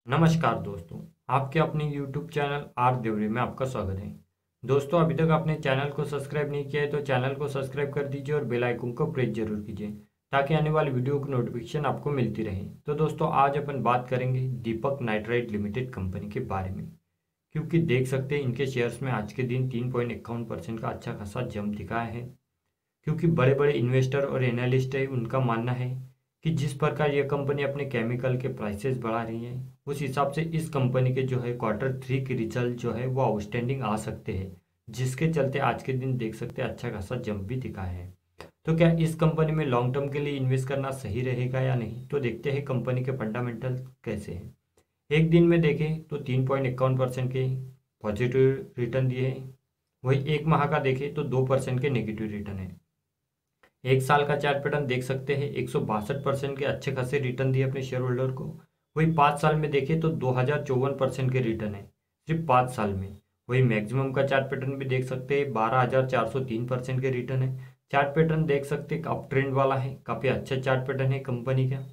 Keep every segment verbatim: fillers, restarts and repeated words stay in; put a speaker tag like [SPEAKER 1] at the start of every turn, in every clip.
[SPEAKER 1] नमस्कार दोस्तों, आपके अपने यूट्यूब चैनल आर देवरे में आपका स्वागत है। दोस्तों, अभी तक आपने चैनल को सब्सक्राइब नहीं किया है तो चैनल को सब्सक्राइब कर दीजिए और बेल आइकन को प्रेस जरूर कीजिए ताकि आने वाली वीडियो की नोटिफिकेशन आपको मिलती रहे। तो दोस्तों, आज अपन बात करेंगे दीपक नाइट्राइट लिमिटेड कंपनी के बारे में, क्योंकि देख सकते हैं इनके शेयर्स में आज के दिन तीन पॉइंट इक्यावन परसेंट का अच्छा खासा जंप दिखा है। क्योंकि बड़े बड़े इन्वेस्टर और एनालिस्ट है, उनका मानना है कि जिस प्रकार यह कंपनी अपने केमिकल के प्राइसेस बढ़ा रही है, उस हिसाब से इस कंपनी के जो है क्वार्टर थ्री के रिजल्ट जो है वो आउटस्टैंडिंग आ सकते हैं, जिसके चलते आज के दिन देख सकते हैं अच्छा खासा जंप भी दिखा है। तो क्या इस कंपनी में लॉन्ग टर्म के लिए इन्वेस्ट करना सही रहेगा या नहीं, तो देखते हैं कंपनी के फंडामेंटल कैसे हैं। एक दिन में देखें तो तीन पॉइंट इक्यावन परसेंट के पॉजिटिव रिटर्न दिए हैं, वही एक माह का देखें तो दो परसेंट के नेगेटिव रिटर्न है। एक साल का चार्ट पैटर्न देख सकते हैं, एक सौ बासठ परसेंट के अच्छे खासे रिटर्न दिए अपने शेयर होल्डर को। वही पाँच साल में देखें तो दो हज़ार चौवन परसेंट के रिटर्न है सिर्फ पाँच साल में। वही मैक्सिमम का चार्ट पैटर्न भी देख सकते हैं, बारह हज़ार चार सौ तीन परसेंट के रिटर्न है। चार्ट पैटर्न देख सकते हैं अप ट्रेंड वाला है, काफ़ी अच्छा चार्ट पैटर्न है कंपनी का।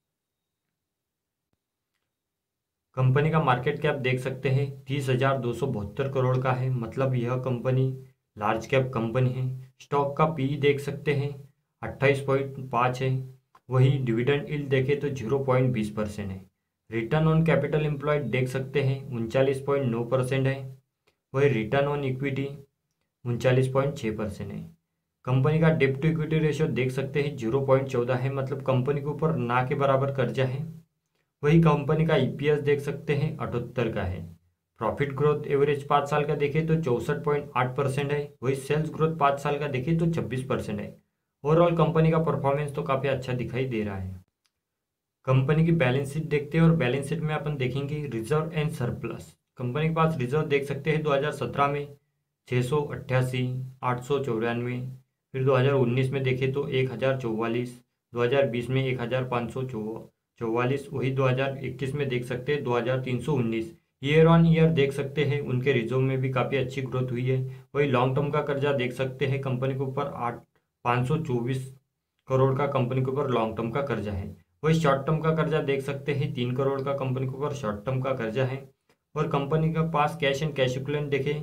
[SPEAKER 1] कंपनी का मार्केट कैप देख सकते हैं तीस हजार दो सौ बहत्तर करोड़ का है, मतलब यह कंपनी लार्ज कैप कंपनी है। स्टॉक का पी देख सकते हैं अट्ठाईस पॉइंट पाँच है। वही डिविडेंड यील्ड देखें तो जीरो पॉइंट बीस परसेंट है। रिटर्न ऑन कैपिटल एम्प्लॉयड देख सकते हैं उनचालीस पॉइंट नौ परसेंट है। वही रिटर्न ऑन इक्विटी उनचालीस पॉइंट छः परसेंट है। कंपनी का डेब्ट टू इक्विटी रेशियो देख सकते हैं जीरो पॉइंट चौदह है, मतलब कंपनी के ऊपर ना के बराबर कर्जा है। वही कंपनी का ईपीएस देख सकते हैं अठहत्तर का है। प्रॉफिट ग्रोथ एवरेज पाँच साल का देखें तो चौसठ पॉइंट आठ परसेंट है। वही सेल्स ग्रोथ पाँच साल का देखें तो छब्बीस परसेंट है। ओवरऑल कंपनी का परफॉर्मेंस तो काफ़ी अच्छा दिखाई दे रहा है। कंपनी की बैलेंस शीट देखते हैं और बैलेंस शीट में अपन देखेंगे रिजर्व एंड सरप्लस। कंपनी के पास रिजर्व देख सकते हैं दो हज़ार सत्रह में छः सौ अट्ठासी आठ सौ चौरानवे, फिर दो हज़ार उन्नीस में देखें तो एक हज़ार चौवालीस, दो हज़ार बीस में एक हज़ार पाँच सौ चौवालीस, वही दो हज़ार इक्कीस में देख सकते हैं दो हज़ार तीन सौ उन्नीस। ईयर ऑन ईयर देख सकते हैं उनके रिजर्व में भी काफ़ी अच्छी ग्रोथ हुई है। वही लॉन्ग टर्म का कर्जा देख सकते हैं कंपनी के ऊपर आठ पाँच सौ चौबीस करोड़ का कंपनी के ऊपर लॉन्ग टर्म का कर्जा है। वही शॉर्ट टर्म का कर्जा देख सकते हैं तीन करोड़ का कंपनी के ऊपर शॉर्ट टर्म का कर्जा है। और कंपनी के पास कैश एंड कैश इक्विवेलेंट देखें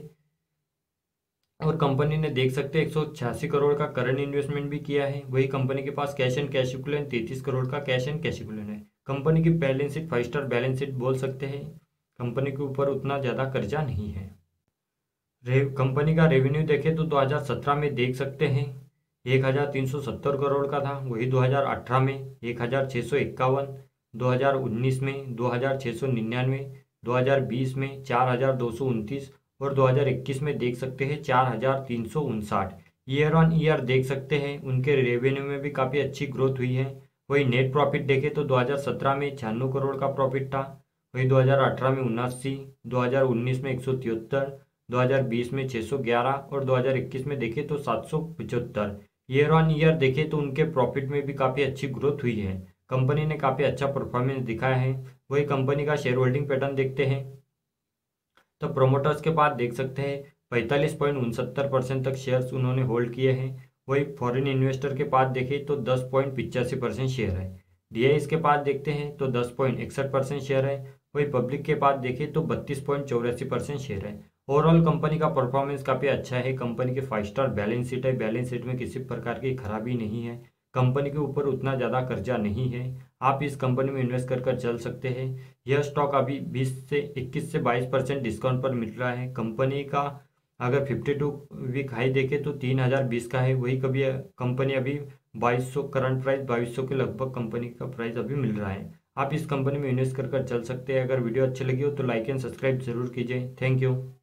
[SPEAKER 1] और कंपनी ने देख सकते हैं एक सौ छियासी करोड़ का करंट इन्वेस्टमेंट भी किया है। वही कंपनी के पास कैश एंड कैश इक्विवेलेंट तैंतीस करोड़ का कैश एंड कैश इक्विवेलेंट है। कंपनी की balance sheet five star balance sheet बोल सकते हैं। कंपनी के ऊपर उतना ज़्यादा कर्जा नहीं है। कंपनी का रेवेन्यू देखें तो दो हज़ार सत्रह में देख सकते हैं एक हज़ार तीन सौ सत्तर करोड़ का था। वही दो हज़ार अठारह में एक हज़ार छः सौ इक्यावन, दो हज़ार उन्नीस में दो हज़ार छः सौ निन्यानवे, दो हज़ार बीस में चार हज़ार दो सौ उनतीस और दो हज़ार इक्कीस में देख सकते हैं चार हज़ार तीन सौ उनसाठ। ईयर ऑन ईयर देख सकते हैं उनके रेवेन्यू में भी काफ़ी अच्छी ग्रोथ हुई है। वही नेट प्रॉफिट देखें तो दो हज़ार सत्रह में छियानवे करोड़ का प्रॉफिट था। वही दो हज़ार अठारह में उनासी, दो हज़ार उन्नीस में एक सौ तिहत्तर, दो हज़ार बीस में छः सौ ग्यारह और दो हज़ार इक्कीस में देखें तो सात सौ पचहत्तर। ईयर ऑन ईयर देखें तो उनके प्रॉफिट में भी काफ़ी अच्छी ग्रोथ हुई है। कंपनी ने काफ़ी अच्छा परफॉर्मेंस दिखाया है। वही कंपनी का शेयर होल्डिंग पैटर्न देखते हैं तो प्रोमोटर्स के पास देख सकते हैं पैंतालीस पॉइंट उनसत्तर परसेंट तक शेयर्स उन्होंने होल्ड किए हैं। वही फॉरेन इन्वेस्टर के पास देखें तो दस पॉइंट पिचासी परसेंट शेयर है। डीआईएस के पास देखते हैं तो दस पॉइंट इकसठ परसेंट शेयर है। वही पब्लिक के पास देखें तो बत्तीस पॉइंट चौरासी परसेंट शेयर है। ओवरऑल कंपनी का परफॉर्मेंस काफ़ी अच्छा है। कंपनी की फाइव स्टार बैलेंस शीट है, बैलेंस शीट में किसी प्रकार की खराबी नहीं है। कंपनी के ऊपर उतना ज़्यादा कर्जा नहीं है। आप इस कंपनी में इन्वेस्ट कर कर चल सकते हैं। यह स्टॉक अभी बीस से इक्कीस से बाईस परसेंट डिस्काउंट पर मिल रहा है। कंपनी का अगर फिफ्टी टू वीक हाई देखें तो तीन हज़ार बीस का है। वही कभी कंपनी अभी बाईस सौ करंट प्राइस बाईस सौ के लगभग कंपनी का प्राइस अभी मिल रहा है। आप इस कंपनी में इन्वेस्ट कर कर चल सकते हैं। अगर वीडियो अच्छी लगी हो तो लाइक एंड सब्सक्राइब जरूर कीजिए। Thank you.